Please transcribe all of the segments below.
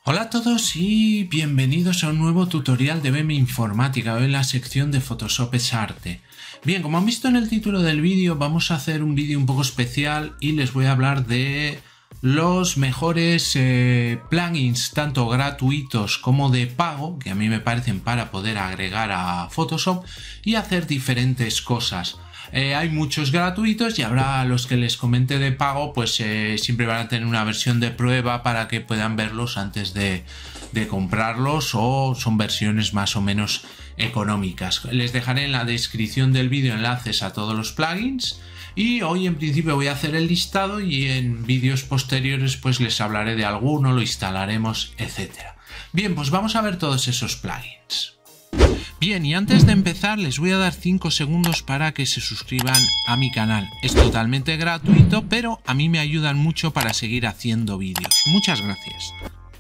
Hola a todos y bienvenidos a un nuevo tutorial de BM Informática. Hoy en la sección de Photoshop es arte. Bien, como han visto en el título del vídeo, vamos a hacer un vídeo un poco especial y les voy a hablar de los mejores plugins, tanto gratuitos como de pago, que a mí me parecen para poder agregar a Photoshop y hacer diferentes cosas. Hay muchos gratuitos y habrá los que les comente de pago, pues siempre van a tener una versión de prueba para que puedan verlos antes de comprarlos, o son versiones más o menos económicas. Les dejaré en la descripción del vídeo enlaces a todos los plugins y hoy en principio voy a hacer el listado y en vídeos posteriores pues les hablaré de alguno, lo instalaremos, etcétera. Bien, pues vamos a ver todos esos plugins. Bien, y antes de empezar les voy a dar 5 segundos para que se suscriban a mi canal. Es totalmente gratuito, pero a mí me ayudan mucho para seguir haciendo vídeos. Muchas gracias.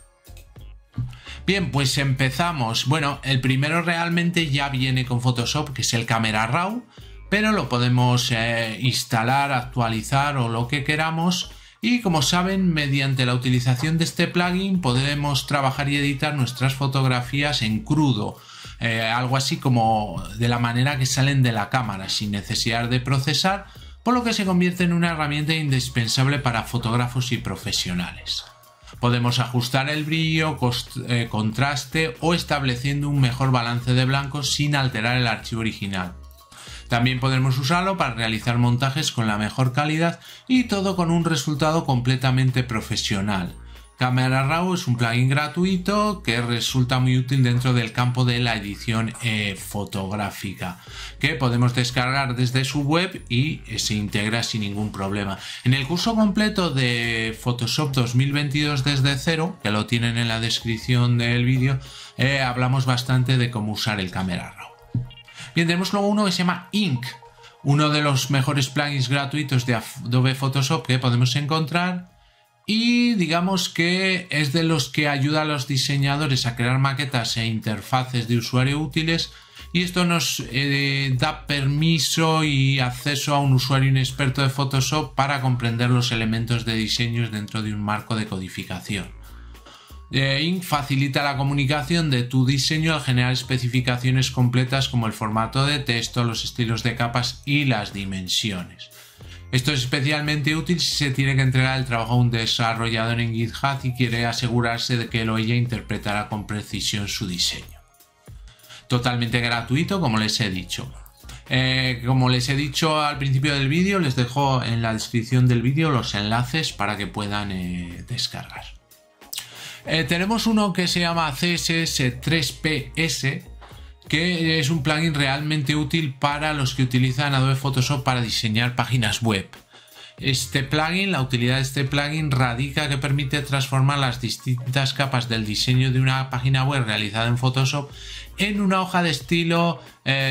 Bien, pues empezamos. Bueno, el primero realmente ya viene con Photoshop, que es el Camera Raw, pero lo podemos instalar, actualizar o lo que queramos. Y como saben, mediante la utilización de este plugin podemos trabajar y editar nuestras fotografías en crudo. Algo así como de la manera que salen de la cámara, sin necesidad de procesar, por lo que se convierte en una herramienta indispensable para fotógrafos y profesionales. Podemos ajustar el brillo, contraste o estableciendo un mejor balance de blancos sin alterar el archivo original. También podemos usarlo para realizar montajes con la mejor calidad y todo con un resultado completamente profesional. Camera Raw es un plugin gratuito que resulta muy útil dentro del campo de la edición fotográfica, que podemos descargar desde su web y se integra sin ningún problema. En el curso completo de Photoshop 2022 desde cero, que lo tienen en la descripción del vídeo, hablamos bastante de cómo usar el Camera Raw. Bien, tenemos luego uno que se llama Ink, uno de los mejores plugins gratuitos de Adobe Photoshop que podemos encontrar. Y digamos que es de los que ayuda a los diseñadores a crear maquetas e interfaces de usuario útiles, y esto nos da permiso y acceso a un usuario inexperto de Photoshop para comprender los elementos de diseños dentro de un marco de codificación. Ink facilita la comunicación de tu diseño al generar especificaciones completas como el formato de texto, los estilos de capas y las dimensiones. Esto es especialmente útil si se tiene que entregar el trabajo a un desarrollador en GitHub y quiere asegurarse de que él o ella interpretará con precisión su diseño. Totalmente gratuito, como les he dicho. Como les he dicho al principio del vídeo, les dejo en la descripción del vídeo los enlaces para que puedan descargar. Tenemos uno que se llama CSS3PS, que es un plugin realmente útil para los que utilizan Adobe Photoshop para diseñar páginas web. La utilidad de este plugin radica en que permite transformar las distintas capas del diseño de una página web realizada en Photoshop en una hoja de estilo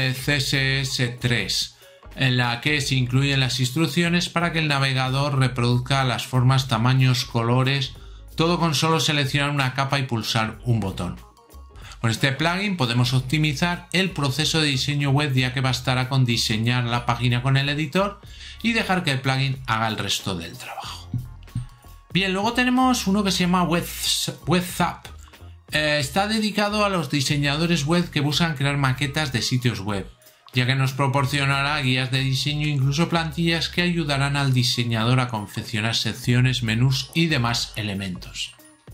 CSS3, en la que se incluyen las instrucciones para que el navegador reproduzca las formas, tamaños, colores, todo con solo seleccionar una capa y pulsar un botón. Con este plugin podemos optimizar el proceso de diseño web, ya que bastará con diseñar la página con el editor y dejar que el plugin haga el resto del trabajo. Bien, luego tenemos uno que se llama WebZap. Está dedicado a los diseñadores web que buscan crear maquetas de sitios web, ya que nos proporcionará guías de diseño e incluso plantillas que ayudarán al diseñador a confeccionar secciones, menús y demás elementos.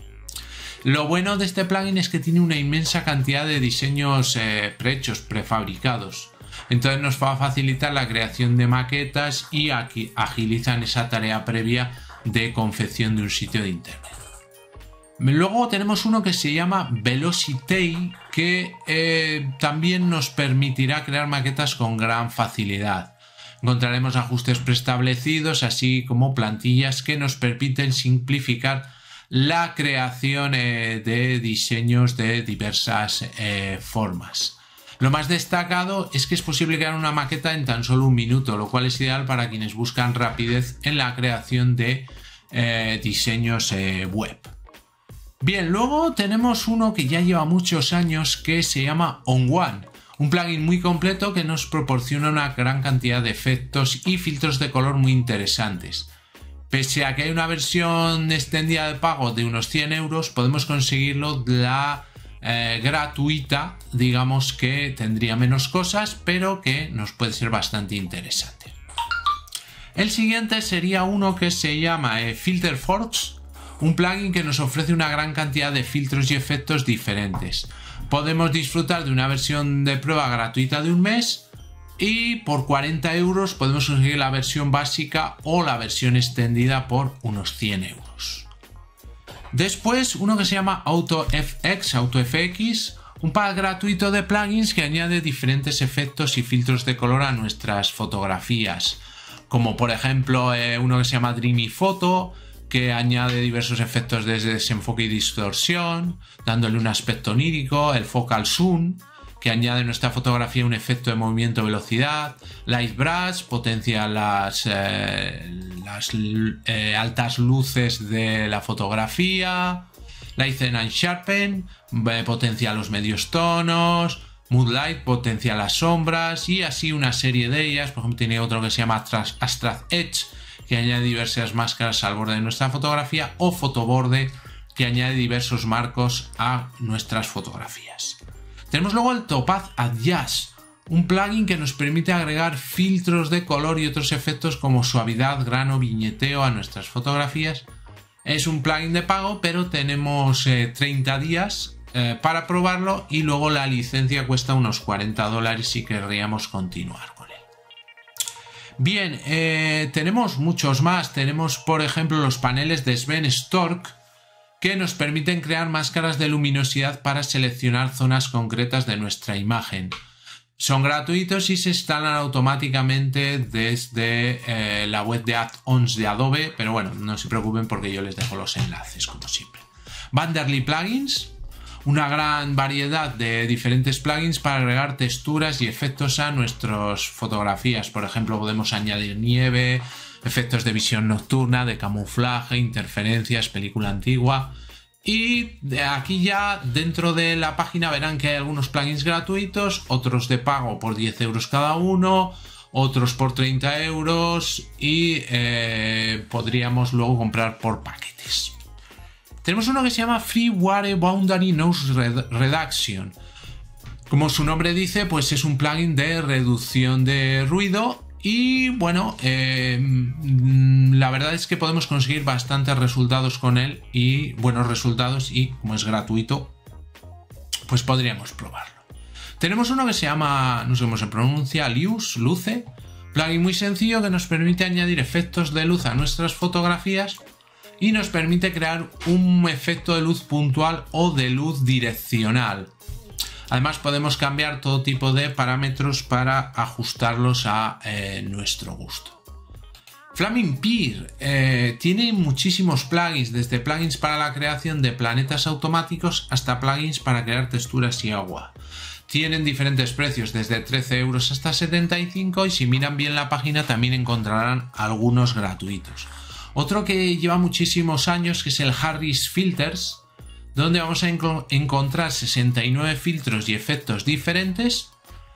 Lo bueno de este plugin es que tiene una inmensa cantidad de diseños prehechos, prefabricados. Entonces nos va a facilitar la creación de maquetas y agilizan esa tarea previa de confección de un sitio de internet. Luego tenemos uno que se llama Velocity, que también nos permitirá crear maquetas con gran facilidad. Encontraremos ajustes preestablecidos, así como plantillas que nos permiten simplificar la creación de diseños de diversas formas. Lo más destacado es que es posible crear una maqueta en tan solo un minuto, lo cual es ideal para quienes buscan rapidez en la creación de diseños web. Bien, luego tenemos uno que ya lleva muchos años que se llama OnOne, un plugin muy completo que nos proporciona una gran cantidad de efectos y filtros de color muy interesantes. Pese a que hay una versión extendida de pago de unos 100 euros, podemos conseguirlo la gratuita, digamos que tendría menos cosas, pero que nos puede ser bastante interesante. El siguiente sería uno que se llama FilterForce, un plugin que nos ofrece una gran cantidad de filtros y efectos diferentes. Podemos disfrutar de una versión de prueba gratuita de un mes y por 40 euros podemos conseguir la versión básica o la versión extendida por unos 100 euros. Después uno que se llama AutoFX, un pack gratuito de plugins que añade diferentes efectos y filtros de color a nuestras fotografías, como por ejemplo uno que se llama Dreamy Photo, que añade diversos efectos desde desenfoque y distorsión, dándole un aspecto onírico, el Focal Zoom, que añade a nuestra fotografía un efecto de movimiento-velocidad, Light Brush, potencia las altas luces de la fotografía, Lighten and Sharpen, potencia los medios tonos, Moodlight, potencia las sombras y así una serie de ellas. Por ejemplo, tiene otro que se llama Abstract Edge, que añade diversas máscaras al borde de nuestra fotografía, o Photoborde, que añade diversos marcos a nuestras fotografías. Tenemos luego el Topaz Adjust, un plugin que nos permite agregar filtros de color y otros efectos como suavidad, grano, viñeteo a nuestras fotografías. Es un plugin de pago, pero tenemos 30 días para probarlo y luego la licencia cuesta unos 40 dólares si querríamos continuar con él. Bien, tenemos muchos más. Tenemos, por ejemplo, los paneles de Sven Stork, que nos permiten crear máscaras de luminosidad para seleccionar zonas concretas de nuestra imagen. Son gratuitos y se instalan automáticamente desde la web de add-ons de Adobe, pero bueno, no se preocupen porque yo les dejo los enlaces como siempre. Vanderly Plugins, una gran variedad de diferentes plugins para agregar texturas y efectos a nuestras fotografías. Por ejemplo, podemos añadir nieve, efectos de visión nocturna, de camuflaje, interferencias, película antigua. Y aquí ya dentro de la página verán que hay algunos plugins gratuitos, otros de pago por 10 euros cada uno, otros por 30 euros y podríamos luego comprar por paquetes. Tenemos uno que se llama Freeware Boundary Noise Reduction. Como su nombre dice, pues es un plugin de reducción de ruido. Y bueno, la verdad es que podemos conseguir bastantes resultados con él y buenos resultados, y como es gratuito, pues podríamos probarlo. Tenemos uno que se llama, no sé cómo se pronuncia, Luce, plugin muy sencillo que nos permite añadir efectos de luz a nuestras fotografías y nos permite crear un efecto de luz puntual o de luz direccional. Además podemos cambiar todo tipo de parámetros para ajustarlos a nuestro gusto. Flaming Peer tiene muchísimos plugins, desde plugins para la creación de planetas automáticos hasta plugins para crear texturas y agua. Tienen diferentes precios, desde 13 euros hasta 75, y si miran bien la página también encontrarán algunos gratuitos. Otro que lleva muchísimos años, que es el Harris Filters, donde vamos a encontrar 69 filtros y efectos diferentes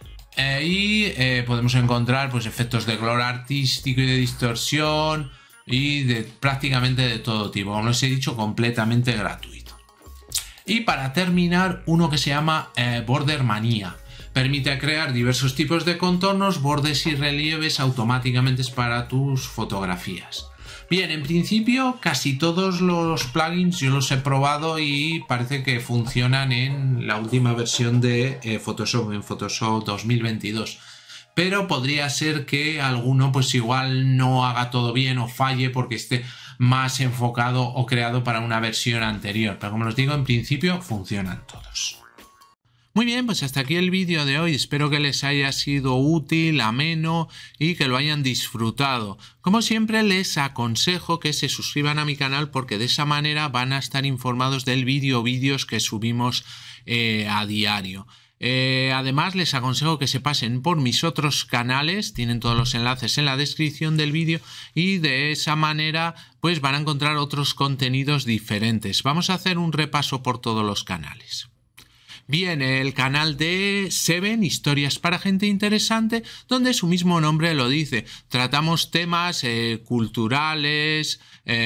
podemos encontrar pues efectos de color artístico y de distorsión y de prácticamente de todo tipo, como les he dicho, completamente gratuito. Y para terminar, uno que se llama Border Mania. Permite crear diversos tipos de contornos, bordes y relieves automáticamente para tus fotografías. Bien, en principio casi todos los plugins yo los he probado y parece que funcionan en la última versión de Photoshop, en Photoshop 2022. Pero podría ser que alguno pues igual no haga todo bien o falle porque esté más enfocado o creado para una versión anterior. Pero como os digo, en principio funcionan todos. Muy bien, pues hasta aquí el vídeo de hoy. Espero que les haya sido útil, ameno y que lo hayan disfrutado. Como siempre, les aconsejo que se suscriban a mi canal porque de esa manera van a estar informados del vídeos que subimos a diario. Además, les aconsejo que se pasen por mis otros canales, tienen todos los enlaces en la descripción del vídeo y de esa manera pues van a encontrar otros contenidos diferentes. Vamos a hacer un repaso por todos los canales. Bien, el canal de Seven, Historias para Gente Interesante, donde su mismo nombre lo dice. Tratamos temas culturales,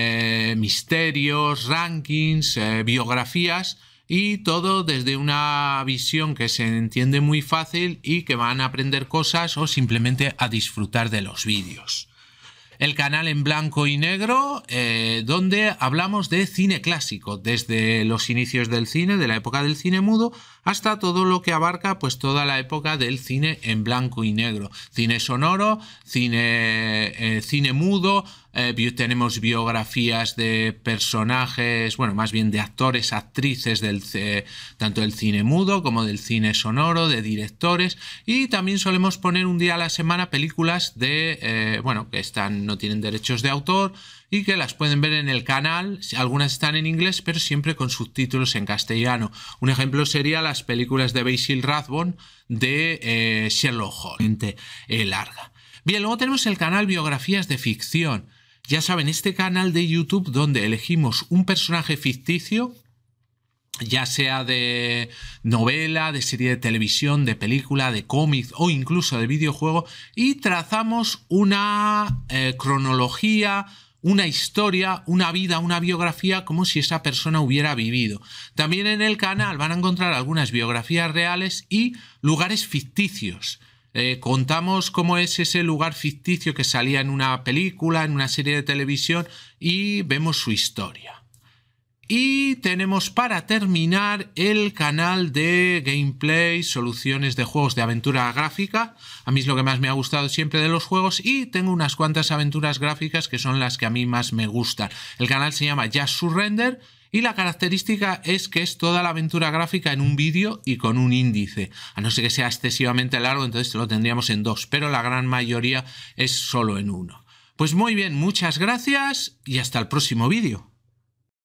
misterios, rankings, biografías y todo desde una visión que se entiende muy fácil y que van a aprender cosas o simplemente a disfrutar de los vídeos. El canal en blanco y negro, donde hablamos de cine clásico, desde los inicios del cine, de la época del cine mudo, hasta todo lo que abarca pues toda la época del cine en blanco y negro. Cine sonoro, cine mudo, tenemos biografías de personajes, bueno, más bien de actores, actrices tanto del cine mudo como del cine sonoro, de directores, y también solemos poner un día a la semana películas de, bueno, que no tienen derechos de autor y que las pueden ver en el canal. Algunas están en inglés, pero siempre con subtítulos en castellano. Un ejemplo sería las películas de Basil Rathbone de Sherlock Holmes, larga. Bien, luego tenemos el canal Biografías de Ficción. Ya saben, este canal de YouTube donde elegimos un personaje ficticio, ya sea de novela, de serie de televisión, de película, de cómic o incluso de videojuego, y trazamos una cronología, una historia, una vida, una biografía, como si esa persona hubiera vivido. También en el canal van a encontrar algunas biografías reales y lugares ficticios. Contamos cómo es ese lugar ficticio que salía en una película, en una serie de televisión, y vemos su historia. Y tenemos para terminar el canal de gameplay, soluciones de juegos de aventura gráfica. A mí es lo que más me ha gustado siempre de los juegos y tengo unas cuantas aventuras gráficas que son las que a mí más me gustan. El canal se llama Just Surrender y la característica es que es toda la aventura gráfica en un vídeo y con un índice. A no ser que sea excesivamente largo, entonces lo tendríamos en 2, pero la gran mayoría es solo en 1. Pues muy bien, muchas gracias y hasta el próximo vídeo.